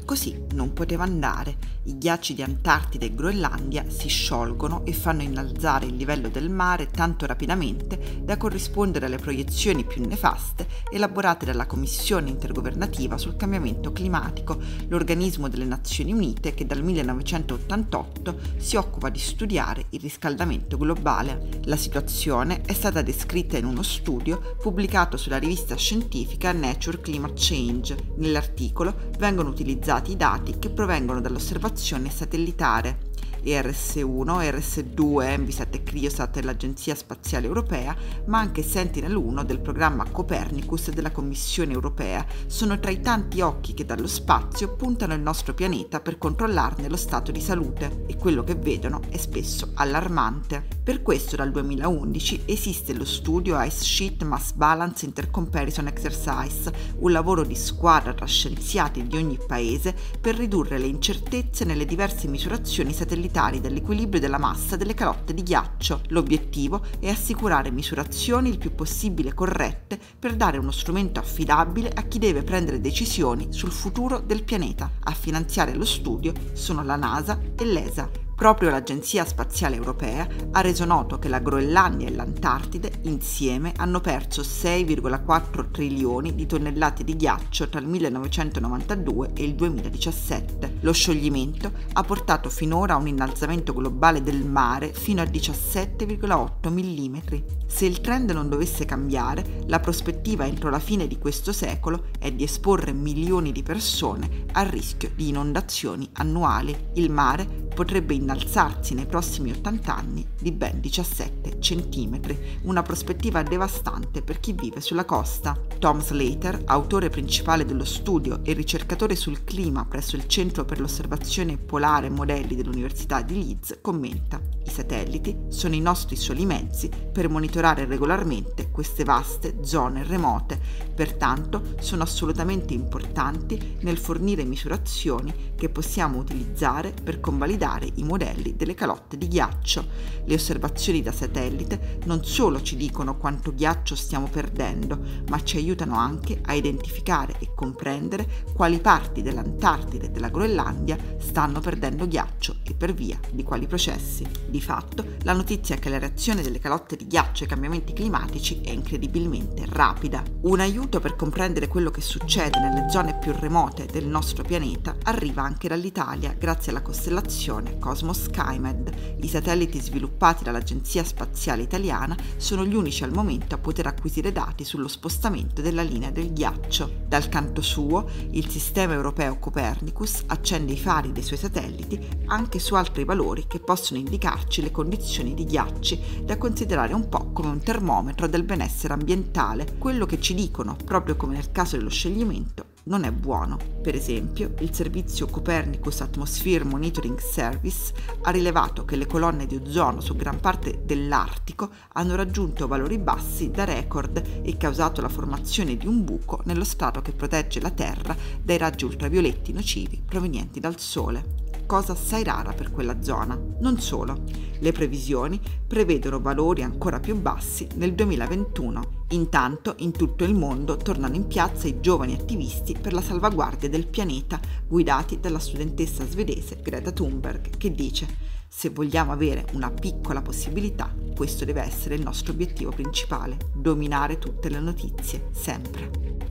Così non poteva andare. I ghiacci di Antartide e Groenlandia si sciolgono e fanno innalzare il livello del mare tanto rapidamente da corrispondere alle proiezioni più nefaste elaborate dalla Commissione intergovernativa sul cambiamento climatico, l'organismo delle Nazioni Unite che dal 1988 si occupa di studiare il riscaldamento globale. La situazione è stata descritta in uno studio pubblicato sulla rivista scientifica Nature Climate Change. Nell'articolo vengono utilizzati i dati che provengono dall'osservazione satellitare ERS-1, ERS-2, Envisat e Criosat dell'Agenzia Spaziale Europea, ma anche Sentinel-1 del programma Copernicus della Commissione Europea, sono tra i tanti occhi che dallo spazio puntano il nostro pianeta per controllarne lo stato di salute, e quello che vedono è spesso allarmante. Per questo dal 2011 esiste lo studio Ice Sheet Mass Balance Intercomparison Exercise, un lavoro di squadra tra scienziati di ogni paese per ridurre le incertezze nelle diverse misurazioni satellitari dell'equilibrio della massa delle calotte di ghiaccio. L'obiettivo è assicurare misurazioni il più possibile corrette per dare uno strumento affidabile a chi deve prendere decisioni sul futuro del pianeta. A finanziare lo studio sono la NASA e l'ESA. Proprio l'Agenzia Spaziale Europea ha reso noto che la Groenlandia e l'Antartide insieme hanno perso 6,4 trilioni di tonnellate di ghiaccio tra il 1992 e il 2017. Lo scioglimento ha portato finora a un innalzamento globale del mare fino a 17,8 mm. Se il trend non dovesse cambiare, la prospettiva entro la fine di questo secolo è di esporre milioni di persone al rischio di inondazioni annuali. Il mare potrebbe innalzarsi nei prossimi 80 anni di ben 17 centimetri, una prospettiva devastante per chi vive sulla costa. Tom Slater, autore principale dello studio e ricercatore sul clima presso il Centro per l'Osservazione Polare Modelli dell'Università di Leeds, commenta: i satelliti sono i nostri soli mezzi per monitorare regolarmente queste vaste zone remote, pertanto sono assolutamente importanti nel fornire misurazioni che possiamo utilizzare per convalidare i modelli delle calotte di ghiaccio. Le osservazioni da satellite non solo ci dicono quanto ghiaccio stiamo perdendo, ma ci aiutano anche a identificare e comprendere quali parti dell'Antartide e della Groenlandia stanno perdendo ghiaccio e per via di quali processi. Di fatto, la notizia è che la reazione delle calotte di ghiaccio ai cambiamenti climatici è incredibilmente rapida. Un aiuto per comprendere quello che succede nelle zone più remote del nostro pianeta arriva anche dall'Italia, grazie alla costellazione Cosmos SkyMed. I satelliti sviluppati dall'Agenzia Spaziale Italiana sono gli unici al momento a poter acquisire dati sullo spostamento della linea del ghiaccio. Dal canto suo, il sistema europeo Copernicus accende i fari dei suoi satelliti anche su altri valori che possono indicarci le condizioni di ghiacci, da considerare un po' come un termometro del benessere ambientale. Quello che ci dicono, proprio come nel caso dello scioglimento, non è buono. Per esempio, il servizio Copernicus Atmosphere Monitoring Service ha rilevato che le colonne di ozono su gran parte dell'Artico hanno raggiunto valori bassi da record e causato la formazione di un buco nello strato che protegge la Terra dai raggi ultravioletti nocivi provenienti dal Sole, cosa assai rara per quella zona. Non solo, le previsioni prevedono valori ancora più bassi nel 2021. Intanto, in tutto il mondo tornano in piazza i giovani attivisti per la salvaguardia del pianeta, guidati dalla studentessa svedese Greta Thunberg, che dice: se vogliamo avere una piccola possibilità, questo deve essere il nostro obiettivo principale: dominare tutte le notizie, sempre.